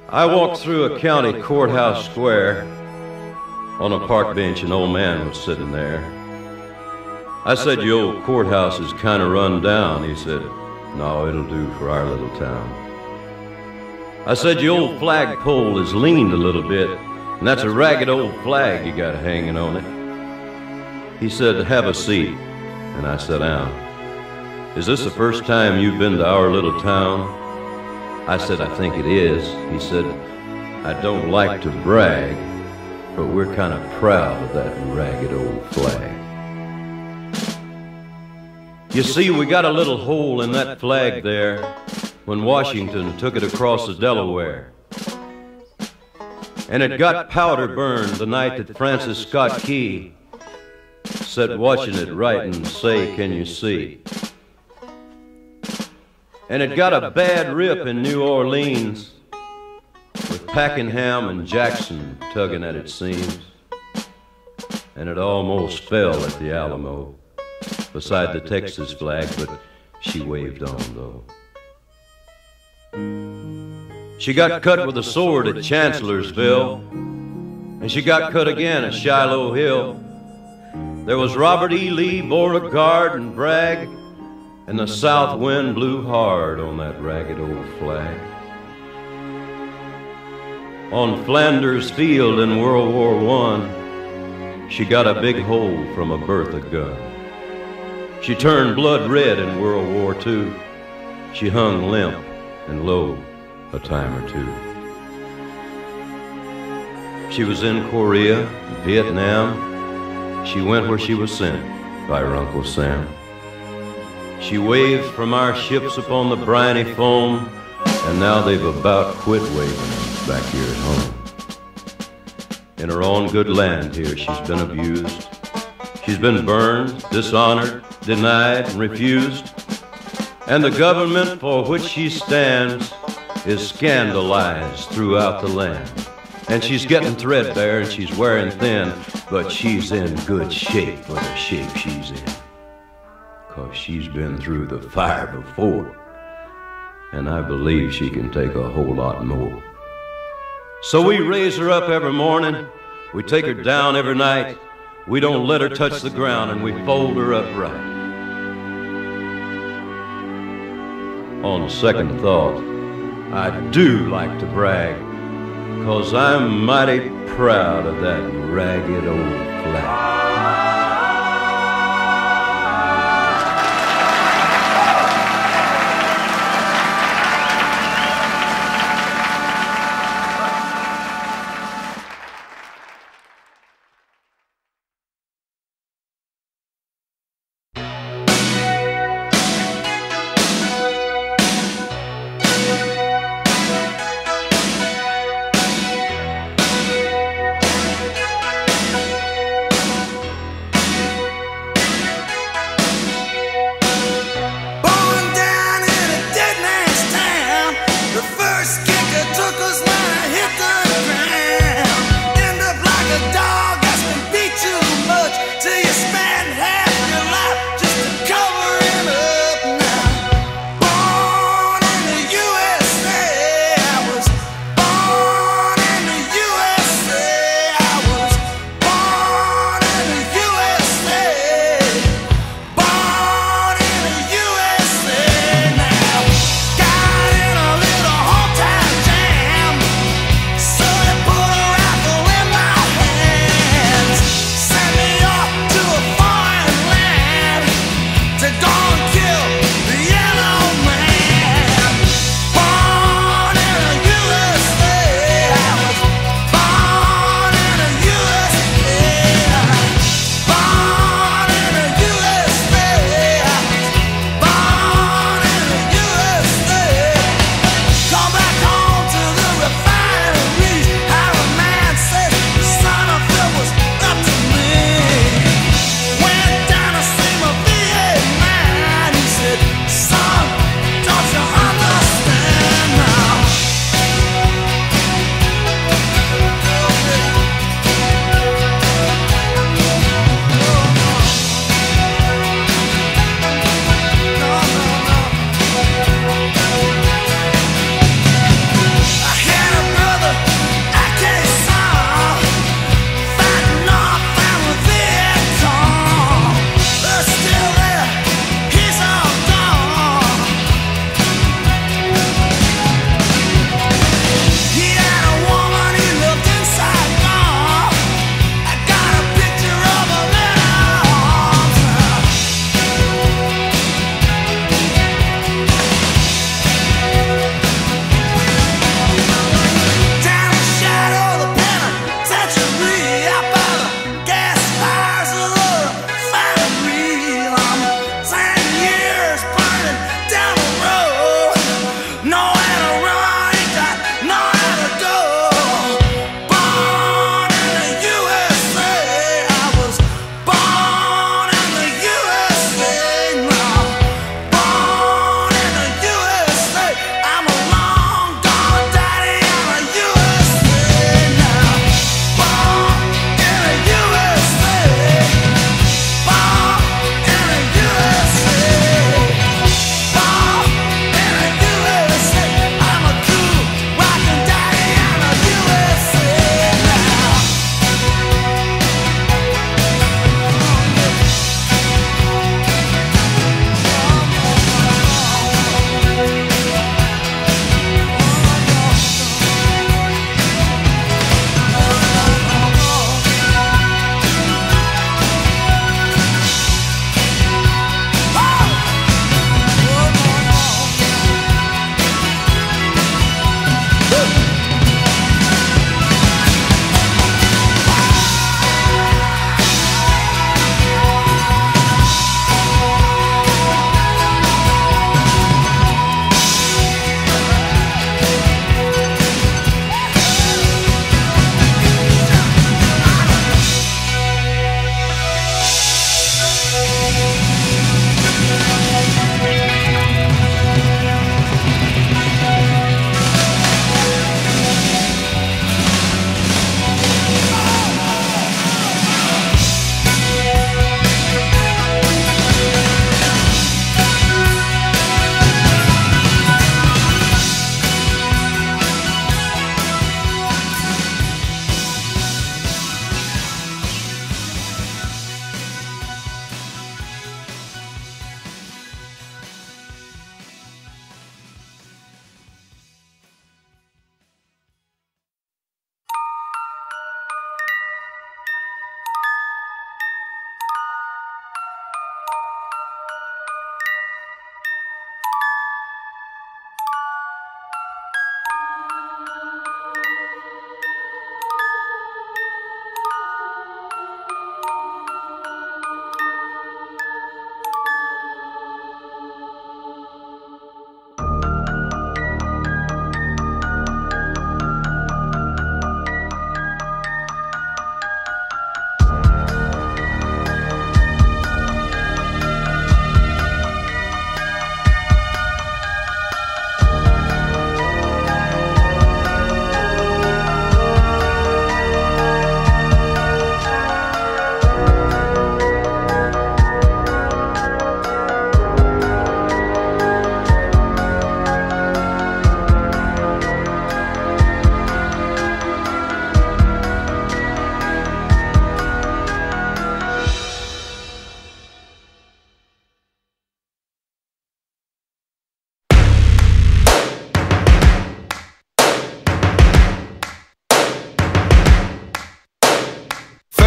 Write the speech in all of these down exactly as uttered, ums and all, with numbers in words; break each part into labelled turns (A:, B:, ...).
A: I walked through a county courthouse square. On a park bench, an old man was sitting there. I said, "Your old courthouse is kind of run down." He said, "No, it'll do for our little town." I said, "Your old flagpole is leaned a little bit, and that's a ragged old flag you got hanging on it." He said, "Have a seat," and I sat down. "Is this the first time you've been to our little town?" I said, "I think it is." He said, "I don't like to brag, but we're kind of proud of that ragged old flag. You see, we got a little hole in that flag there when Washington took it across the Delaware. And it got powder burned the night that Francis Scott Key sat watching it write and say, 'Can you see?' And it got a bad rip in New Orleans with Pakenham and Jackson tugging at its seams. And it almost fell at the Alamo beside the Texas flag, but she waved on, though. She got cut with a sword at Chancellorsville, and she got cut again at Shiloh Hill. There was Robert E. Lee, Beauregard, and Bragg, and the south wind blew hard on that ragged old flag. On Flanders Field in World War One, she got a big hole from a Bertha gun. She turned blood red in World War Two. She hung limp and low a time or two. She was in Korea, Vietnam. She went where she was sent by her Uncle Sam. She waved from our ships upon the briny foam, and now they've about quit waving back here at home. In her own good land here, she's been abused. She's been burned, dishonored, denied, and refused. And the government for which she stands is scandalized throughout the land. And she's getting threadbare and she's wearing thin, but she's in good shape for the shape she's in. 'Cause she's been through the fire before, and I believe she can take a whole lot more. So we raise her up every morning, we take her down every night, we don't let her touch the ground, and we fold her up right. On second thought, I do like to brag, 'cause I'm mighty proud of that ragged old flag.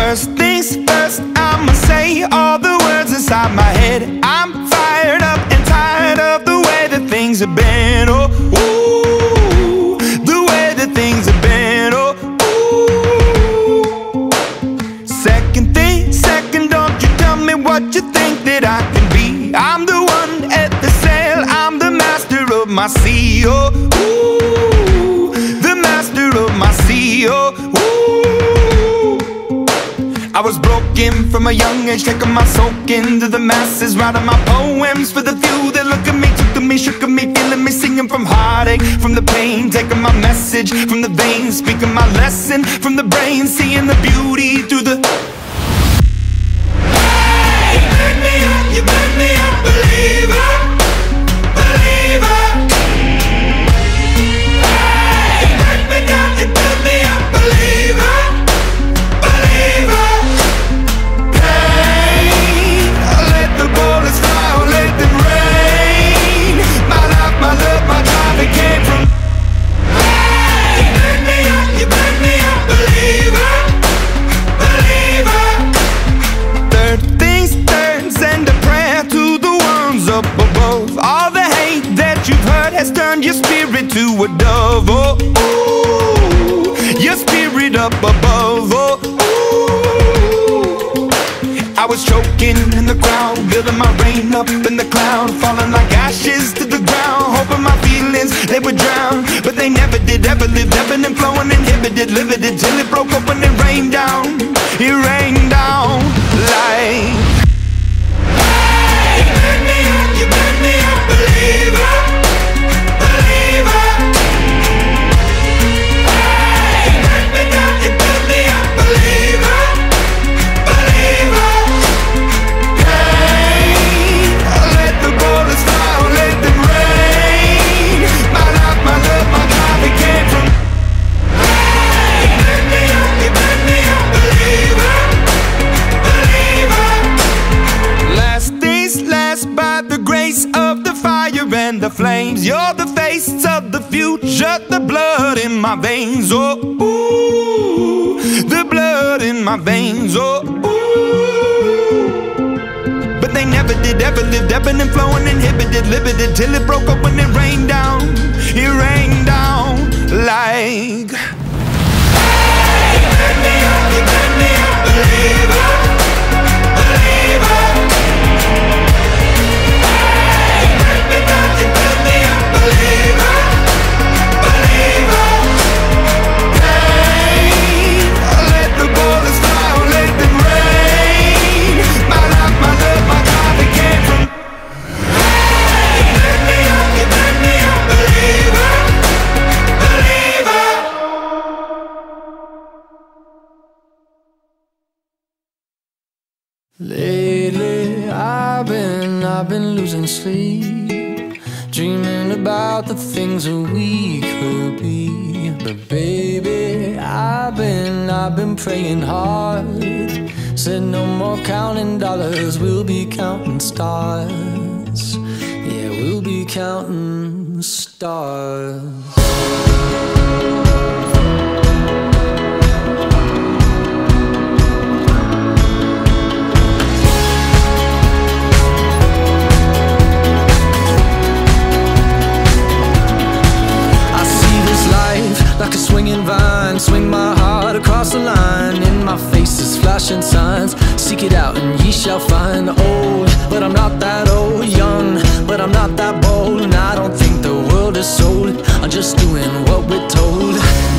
B: First things first, I'ma say all the words inside my head. I'm fired up and tired of the way that things have been. Oh, ooh, the way that things have been. Oh, ooh. Second thing, second, don't you tell me what you think that I can be. I'm the one at the sail, I'm the master of my sea. Oh, ooh, the master of my sea. Oh, ooh. I was broken from a young age, taking my soak into the masses, writing my poems for the few that look at me, took to me, shook at me, feeling me, singing from heartache, from the pain, taking my message from the veins, speaking my lesson from the brain, seeing the beauty through the. Hey, you burn me up, you burn me up, believer, believer. Hey, you burn me down, you burn me up, believer. Has turned your spirit to a dove. Oh, ooh, your spirit up above. Oh, ooh. I was choking in the crowd, building my rain up in the cloud, falling like ashes to the ground, hoping my feelings they would drown, but they never did. Ever lived, ebbing and flowing, inhibited, limited, till it broke open and rained down. It rained down like. Hey, you burn me up, you burn me up, believer. And the flames, you're the face of the future, the blood in my veins. Oh, ooh, the blood in my veins. Oh, ooh. But they never did, ever lived, ebbing and flowing, inhibited, limited, till it broke up when it rained down. It rained down like. Hey, you burn me up, you burn me up, believer, believer. Believer, believer. Hey, let the bullets fly, let them rain. My life, my love, my God, it came from. Hey, you burn me up, you burn me up, believer, believer.
C: Lately, I've been, I've been losing sleep, dreaming about the things that we could be. But baby, I've been, I've been praying hard. Said no more counting dollars, we'll be counting stars. Yeah, we'll be counting stars. Like a swinging vine, swing my heart across the line. In my face is flashing signs, seek it out and ye shall find. Old, but I'm not that old. Young, but I'm not that bold. And I don't think the world is sold, I'm just doing what we're told.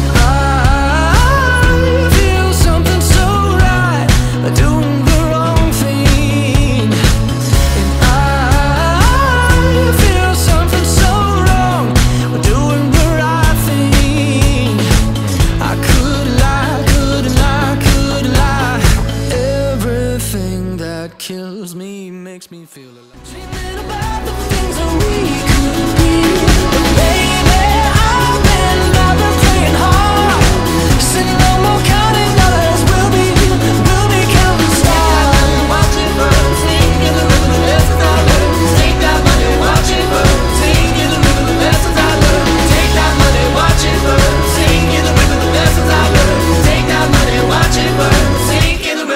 C: I feel something so right, doing the wrong thing. And I feel something so wrong, doing the right thing. I could lie, could lie, could lie. Everything that kills me makes me feel alive. Dreaming about the things that we could be. But baby, I've been, I've been playing hard. Said no more counting dollars, we'll be, we'll be counting stars. Watch it burn, sing in the rhythm, the lessons I learned. Take that money, watch it burn, sing in the rhythm, the lessons I learned. Take that money, watch it burn, sing in the rhythm, the lessons I learned. Take that money, watch it burn, sing in the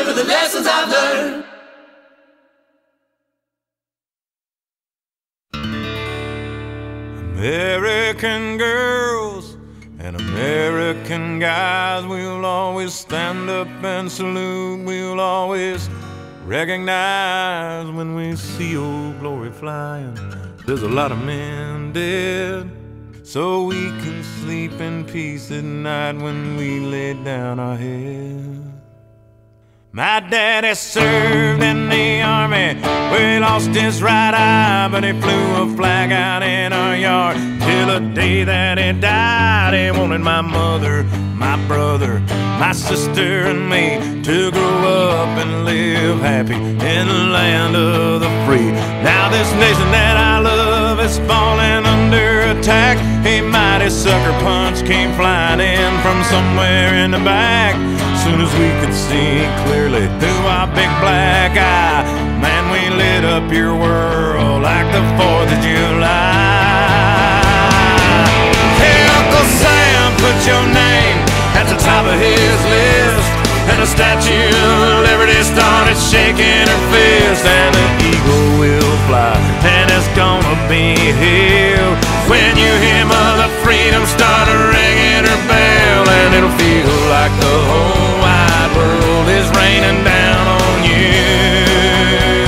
B: American girls and American guys, we'll always stand up and salute. We'll always recognize when we see Old Glory flying. There's a lot of men dead, so we can sleep in peace at night when we lay down our head. My daddy served in the army, where he lost his right eye, but he flew a flag out in our yard till the day that he died. He wanted my mother, my brother, my sister and me to grow up and live happy in the land of the free. Now this nation that I love is falling under attack. A mighty sucker punch came flying in from somewhere in the back. Soon as we could see clearly through our big black eye, man, we lit up your world like the fourth of July. Hey, Uncle Sam, put your name at the top of his list, and the Statue of Liberty started shaking her fist, and the eagle will fly, and it's gonna be here when you hear Mother Freedom start ringing her bell, and it'll feel like the whole wide world is raining down on you.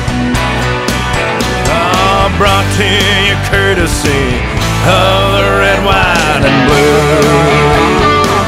B: Oh, brought to you courtesy of the red, white, and blue.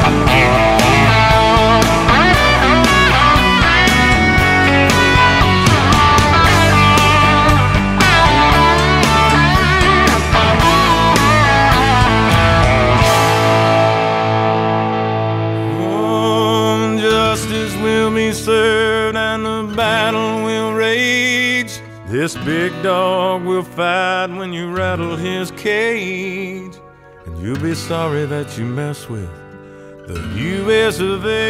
B: Served and the battle will rage. This big dog will fight when you rattle his cage, and you'll be sorry that you mess with the U S of A.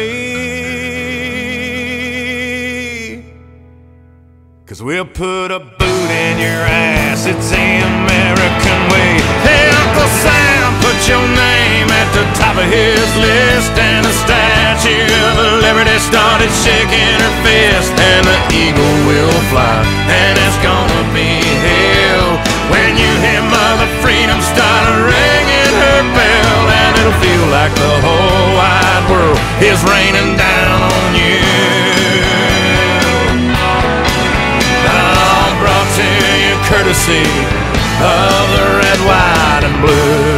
B: 'Cause we'll put a boot in your ass, it's the American way. Hey, Uncle Sam, put your name at the top of his list, and the Statue of Liberty started shaking her fist, and the eagle will fly, and it's gonna be hell when you hear Mother Freedom start ringing her bell, and it'll feel like the whole wide world is raining down on you. Brought to you courtesy of the red, white, and blue.